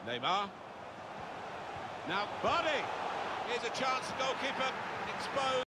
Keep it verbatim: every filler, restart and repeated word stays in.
Neymar. Now, Vardy. Here's a chance, goalkeeper exposed.